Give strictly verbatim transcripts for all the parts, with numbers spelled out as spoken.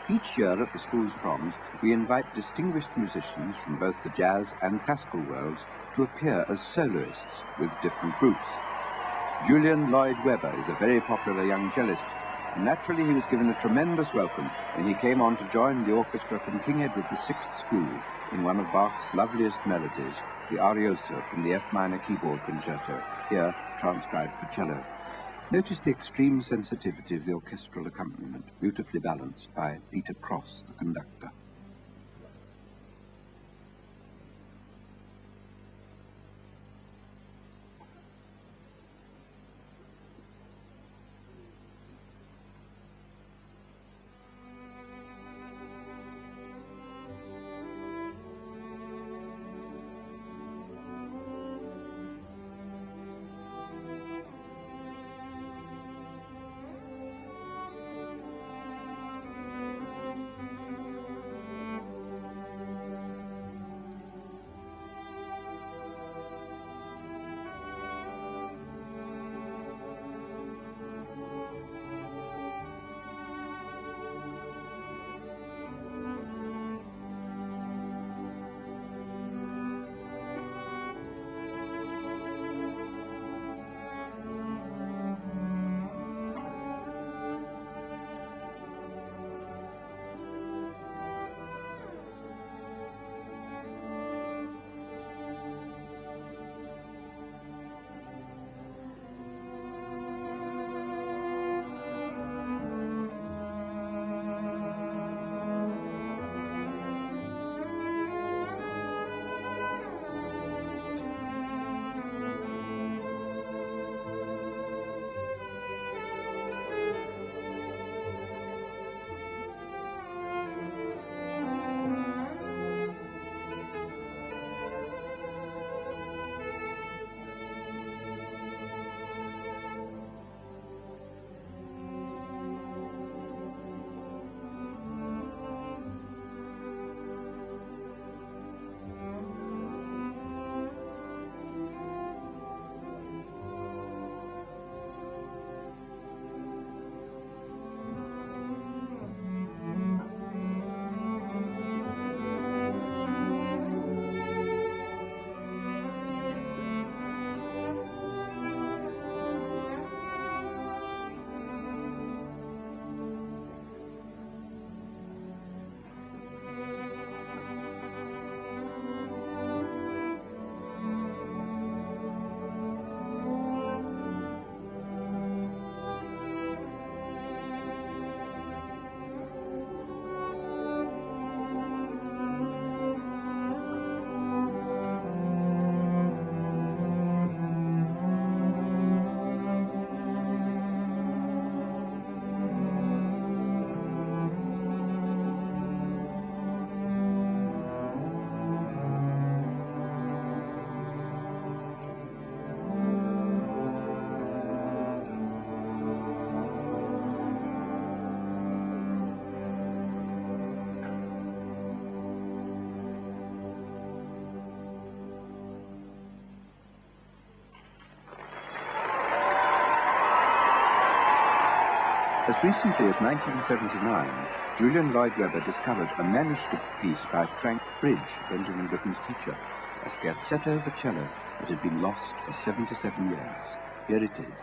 Each year at the school's proms, we invite distinguished musicians from both the jazz and classical worlds to appear as soloists with different groups. Julian Lloyd is a very popular young cellist, and naturally he was given a tremendous welcome when he came on to join the orchestra from King Edward the Sixth School in one of Bach's loveliest melodies, the Arioso from the F minor keyboard concerto, here transcribed for cello. Notice the extreme sensitivity of the orchestral accompaniment, beautifully balanced by Peter Cross, the conductor. As recently as nineteen seventy-nine, Julian Lloyd discovered a manuscript piece by Frank Bridge, Benjamin Britten's teacher, a scherzetto for cello that had been lost for seventy-seven years. Here it is.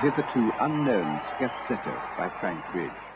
hitherto unknown scherzetto by Frank Bridge.